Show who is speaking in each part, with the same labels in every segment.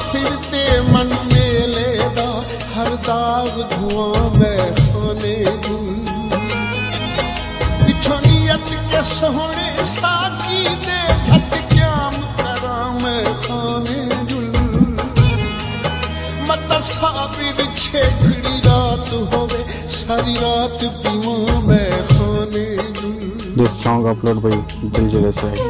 Speaker 1: फिरते मन मेले दा हर दाग धुआं मैं खाने जुल पिछो नियत के सोहने साकी दे झटक्याम करा मैं खाने जुल मत साबिर छेकड़ी रात होवे सारी रात पीवा मैं खाने जुल।
Speaker 2: दिस सॉन्ग अपलोड by दिलजरे से है।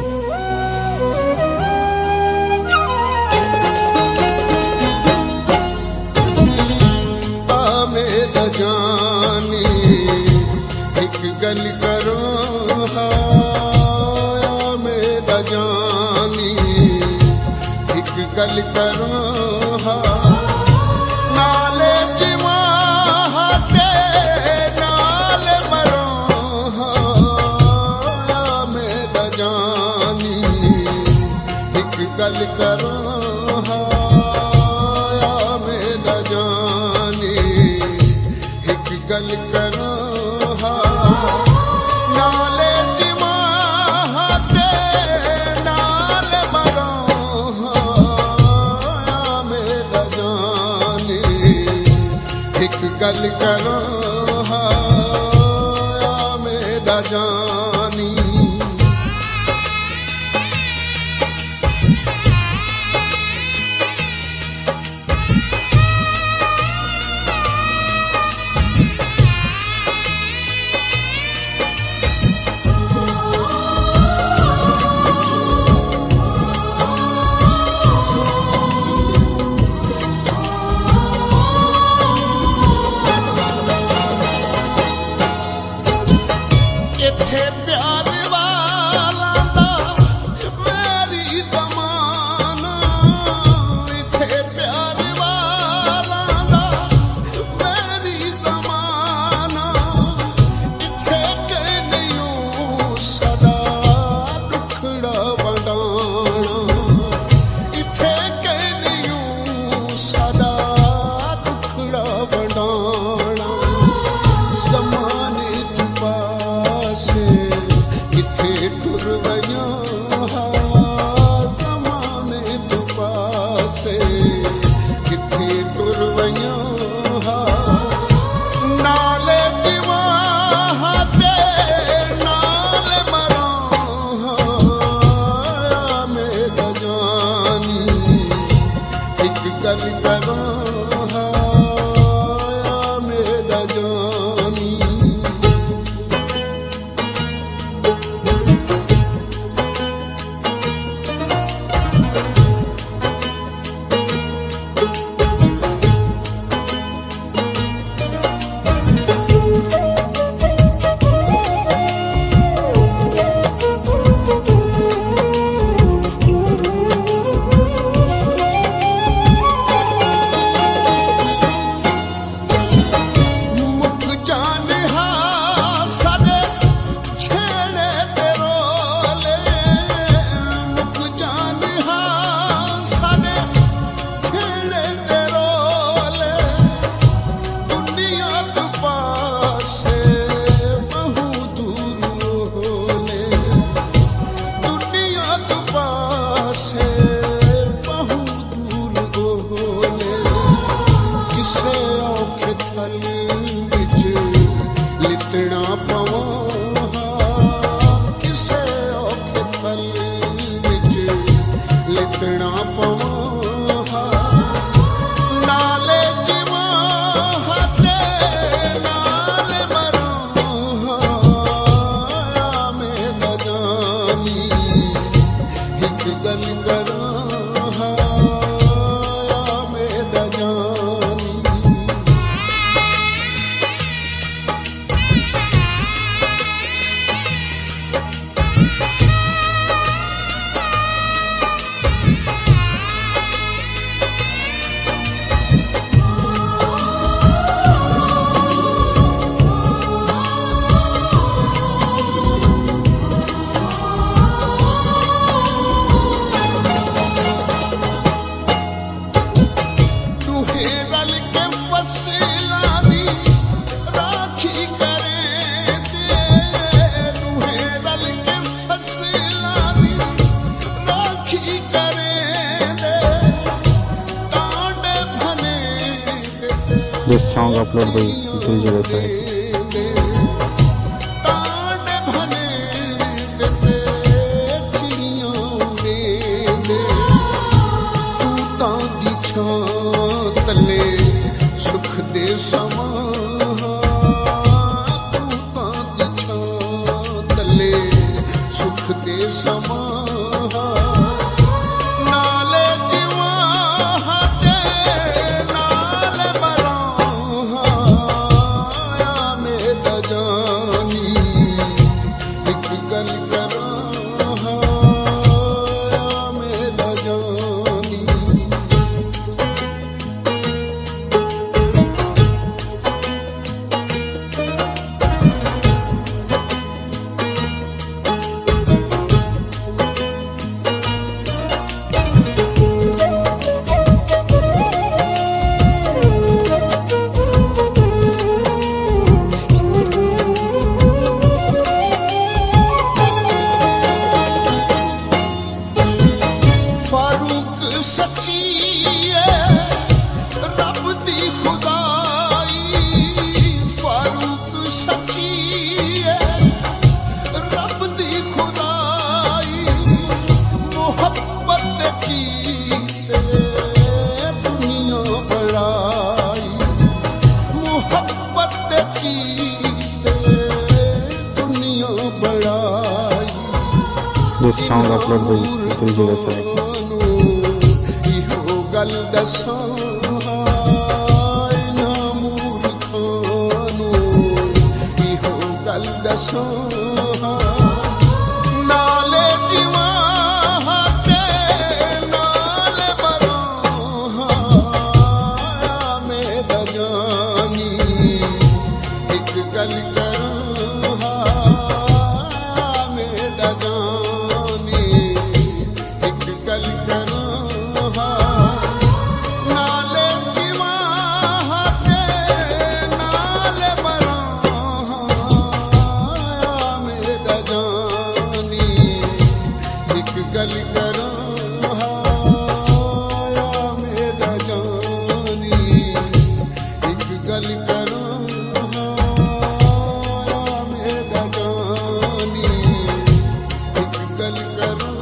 Speaker 1: जानी एक गल करो मेरा जानी एक गल करो नाले जीवा ते नाल मरो मेरा जानी एक गल करो मेरा जानी गल करो नाले जिमा ते नाल मरो मेरा जानी एक गल करो मेरा जानी। इत्थे प्यार वाला दा मेरी ज़माना इत्थे प्यार वाला दा मेरी ज़माना इत्थे के नहीं सदा दुखड़ा वंडाना इत्थे के नहीं सदा दुखड़ा वंडाना ज़माने किथे टुर वया ज़माने तो पासे किथे टुर वया नाले जीवा ते नाल मरो मेरा जानी एक गल करो मेरा जानी।
Speaker 2: This song uploaded by Diljit Dosanjh.
Speaker 1: सुख दे समा तले सुख दे समा नाले जीवा ते नाले बराया मेरा जानी एक गल करा मेरा जानी सच्ची है रब दी खुदाई फारूक सच्ची है रब दी खुदाई मोहब्बत की दुनिया बड़ाई मोहब्बत की दुनिया बड़ाई
Speaker 2: This song uploaded by Diljit Dosanjh.
Speaker 1: गल दसां ना मूर्खानो इहो गल दसां नाले जीवा ते नाले बराया मेरा जानी एक गल करा मेरा जानी एक गल करा नाले जीवा ते नाले बराया मेरा जानी एक गल करा मेरा जानी एक गल करा मेरा जानी एक गल करा